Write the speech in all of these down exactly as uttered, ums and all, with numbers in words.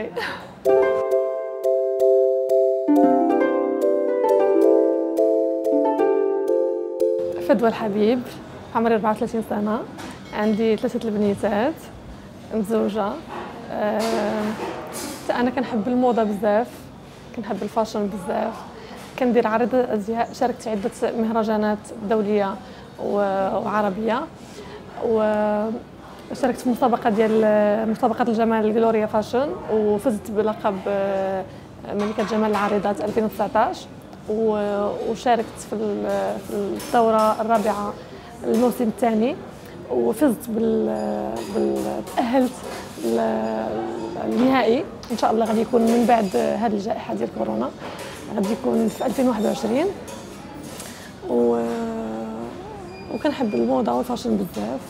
ديالي. فدوى الحبيب، عمري أربعة وثلاثين سنة، عندي ثلاثة البنيتات، متزوجة. أه أنا كنحب الموضة بزاف، كنحب الفاشن بزاف، كندير عرض ازياء، شاركت في عدة مهرجانات دولية وعربية، وشاركت في مسابقة ديال مسابقة الجمال الجلوريا فاشن، وفزت بلقب ملكة جمال العارضات ألفين وتسعطاش، وشاركت في الدورة الرابعة الموسم الثاني، وفزت بال تأهلت للنهائي. ان شاء الله غادي يكون من بعد هذه الجائحة ديال كورونا، غادي يكون في ألفين وواحد وعشرين. و وكنحب الموضة والفاشن بزاف.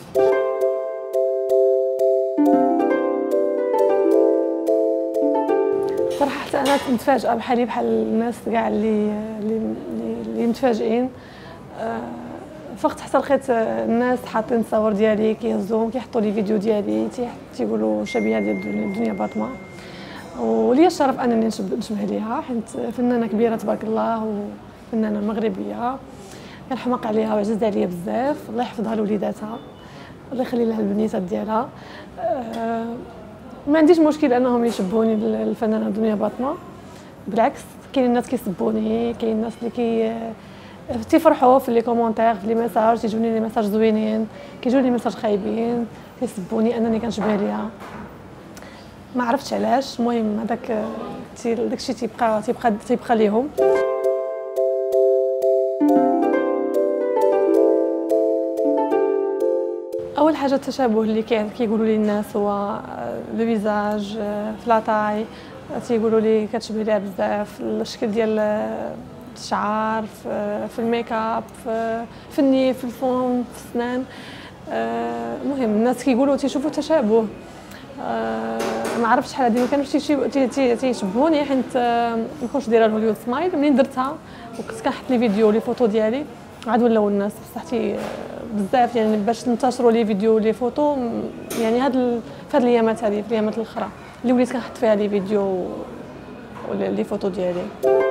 صراحه حتى انا كنت متفاجئه بحالي بحال الناس كاع اللي اللي اللي متفاجئين. فقت حتى لقيت الناس حاطين الصور ديالي كيهزوهم كيحطوا لي فيديو ديالي تيقولوا شبيهه ديال دنيا باطمه، وليا الشرف انني نشبه ليها حيت فنانه كبيره تبارك الله وفنانه مغربيه كنحماق عليها وعزيزه عليا بزاف. الله يحفظها لوليداتها، الله يخلي لها البنيتات ديالها. أه ما عنديش مشكل انهم يشبهوني بالفنانه دنيا باطمه، بالعكس كاين الناس كيسبوني، كاين الناس اللي كي تيفرحوا في لي كومونتير في لي ميساج، تيجوني لي ميساج زوينين، كيجوني لي ميساج خايبين كيسبوني انني كنشبه ليها. ما عرفتش علاش، المهم هذاك داكشي تيبقى تيبقى تيبقى ليهم. اول حاجه التشابه اللي كيقولوا لي الناس هو لو فيزاج، في لاطاي تيقولوا لي كتشبه ليها بزاف، الشكل ديال الشعر، في الميكاب، في النيف، في الفون، في السنان. المهم الناس كيقولوا تيشوفوا تشابه. ما عرفتش شحال هادي ما كانوش تيشبهوني حيت ما كنتش دايره الهوليود سمايل. منين درتها وكنت كنحط لي فيديو لي فوتو ديالي عاد ولاو الناس بصح تي بزاف، يعني باش ننتشروا لي فيديو لي فوتو. يعني هاد ال... في هاد الايامات هذه في الايامات الاخرى اللي وليت كنحط فيها لي فيديو ولا لي فوتو ديالي.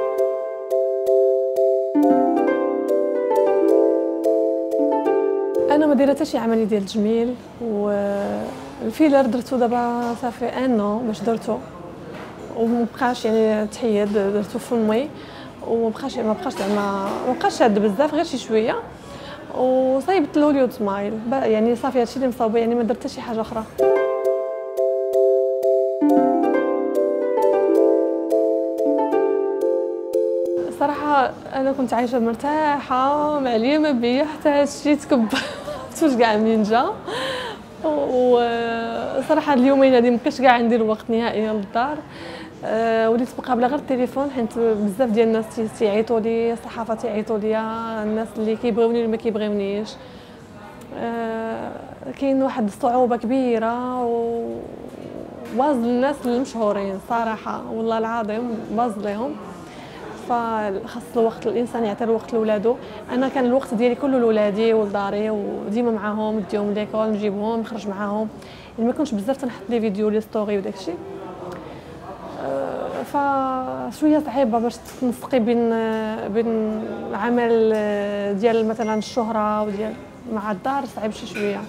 انا ما دايره حتى شي عمليه ديال التجميل، والفيلر درتو دابا صافي انو باش درتو ومبقاش يعني تحيد، درتو في فمي ومبقاش ما بقاش زعما ما بقاش شاد بزاف غير شي شويه، وصايبت الهوليود سمايل يعني صافي هادشي اللي مصاوبه، يعني ما درت حتى شي حاجه اخرى. صراحه انا كنت عايشه مرتاحه ما عليا ما بيا حتى هادشي تكبر مفتوش كاع منين جا. وصراحه هاد اليومين هادي مابقيتش كاع عندي الوقت نهائيا للدار. أه وليت مقابله غير التليفون حيت بزاف ديال الناس تيعيطوا لي، الصحافه تيعيطوا لي، الناس اللي كيبغيوني واللي ما كيبغيونيش. أه كاين واحد الصعوبه كبيره وباز الناس المشهورين صراحه والله العظيم باز ليهم، فخاص الوقت الانسان يعطي الوقت لولادو. انا كان الوقت ديالي كله لولادي ولداري وديما معاهم، نديهم ليكول نجيبهم نخرج معاهم، يعني ما كنتش بزاف تنحط لي فيديو لي ستوري وداكشي. فشويه صعيبه باش تنسقي بين بين العمل ديال مثلا الشهره وديال مع الدار، صعيب شي شويه.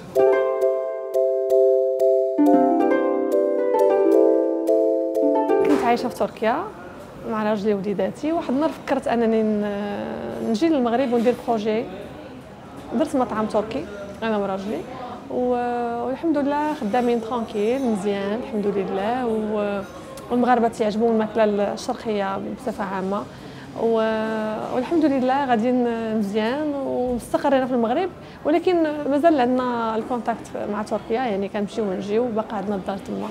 كنت عايشه في تركيا مع راجلي ووليداتي. واحد النهار فكرت انني نجي للمغرب وندير بروجي، درت مطعم تركي انا وراجلي، والحمد لله خدامين ترانكيل مزيان الحمد لله. والمغاربه تيعجبهم الماكله الشرقيه بصفه عامه، والحمد لله غاديين مزيان واستقرينا في المغرب، ولكن مازال عندنا الكونتاكت مع تركيا، يعني كنمشيو ونجيو وباقي عندنا الدار تما.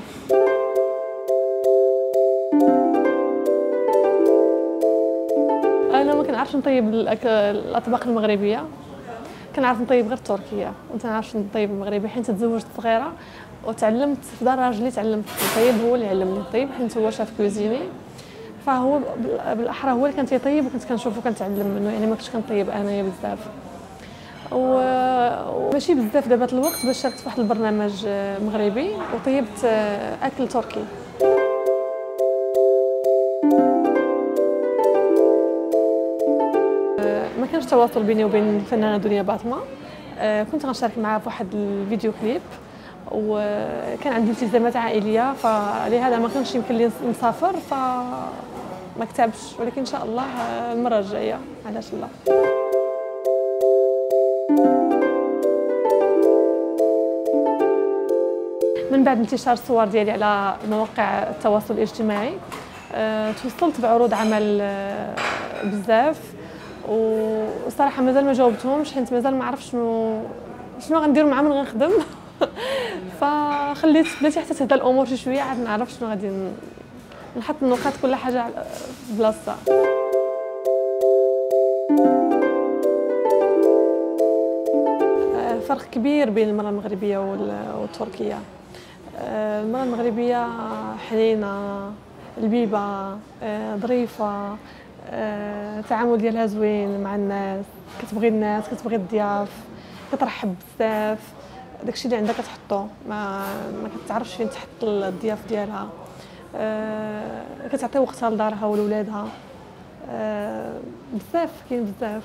انا ما كنعرفش نطيب الاطباق المغربيه، كنعرف نطيب غير التركيه، وما كنعرفش نطيب المغربي حيت تزوجت صغيره وتعلمت في دار راجلي، تعلمت نطيب، هو اللي علمني نطيب حيت هو شاف كوزيني، فهو بالاحرى هو اللي كان تيطيب وكنت كنشوفو كنتعلم منه، يعني ما كنتش كنطيب انايا بزاف. وماشي بزاف دابا الوقت باش شاركت في واحد البرنامج مغربي وطيبت اكل تركي. ما كانش تواصل بيني وبين الفنانه دنيا باطمه. كنت غنشارك معها في واحد الفيديو كليب، وكان عندي التزامات عائليه، فلهذا ما كانش يمكن لي نسافر، فما كتبش. ولكن ان شاء الله المره الجايه علاش لا. من بعد انتشار الصور ديالي على مواقع التواصل الاجتماعي، أه توصلت بعروض عمل أه بزاف، وصراحه مازال ما جاوبتهمش حيت مازال ما عرفتش شنو شنو غندير مع من غنخدم. فخليت بلاتي حتى تهدى الامور شي شويه عاد نعرف شنو غادي نحط النقاط كل حاجه في بلاصتها. أه فرق كبير بين المراه المغربيه والتركيه. المرأة المغربية حنينة، لبيبة، ظريفة، التعامل ديالها زوين مع الناس، كتبغي الناس، كتبغي الضياف، كترحب بزاف. داكشي اللي عندها كتحطو، ما ما كتعرفش فين تحط الضياف ديالها. كتعطي وقتها لدارها ولولادها. بزاف كاين بزاف.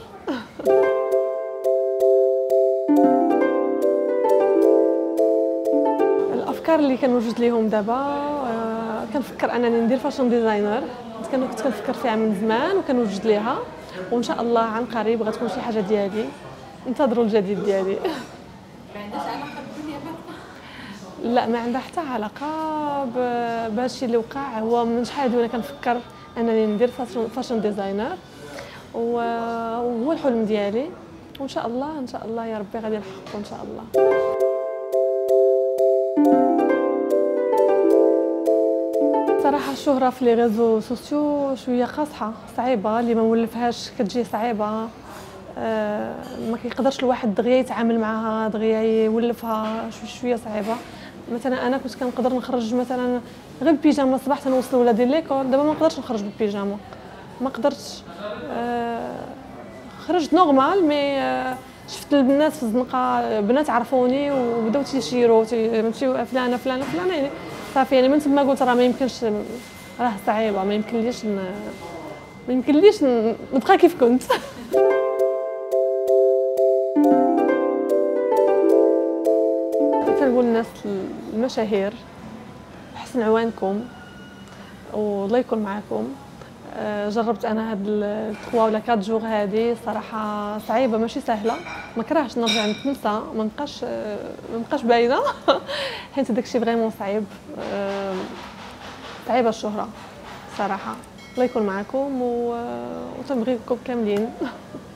الافكار اللي كنوجد ليهم دابا، آه كنفكر انني ندير فاشن ديزاينر. كنت كنفكر فيها من زمان وكنوجد ليها، وان شاء الله عن قريب غتكون شي حاجه ديالي. انتظروا الجديد ديالي. ما عندهاش علاقه بالدنيا باطمه؟ لا، ما عندها حتى علاقه بهذا الشيء اللي وقع. هو من شحال هادي وانا كنفكر انني ندير فاشن ديزاينر، وهو الحلم ديالي، وان شاء الله ان شاء الله يا ربي غادي نحققو ان شاء الله. صراحه الشهره في لي ريزو سوسيو شويه قاصحه، صعيبه، اللي ما مولفهاش كتجي صعيبه. أه ما كيقدرش الواحد دغيا يتعامل معها، دغيا يولفها، شويه شويه صعيبه. مثلا انا كنت كنقدر نخرج مثلا غير بيجامه الصباح تنوصل ولادي ليكول، دابا ما نقدرش نخرج بالبيجامه، ما قدرتش. أه خرجت نورمال، مي أه شفت البنات في الزنقه، بنات عرفوني وبداو تيشيروا تيمشيو فلانه فلانه فلانه، يعني صافي. يعني من تما قلت راه ما يمكنش، راه صعيبه، ما يمكنليش ن... ما يمكنليش نبقى كيف كنت. كنقول للناس المشاهير حسن عوانكم والله يكون معكم. جربت انا هاد الثلاثة ولا أربعة جوغ هادي، صراحه صعيبه ماشي سهله. ما كرهتش نرجع نتنسى، ما نبقاش ما نبقاش باينه. حيت داكشي فريمون صعيب. صعيبه الشهره صراحه. الله يكون معكم وتنبغيكم كاملين.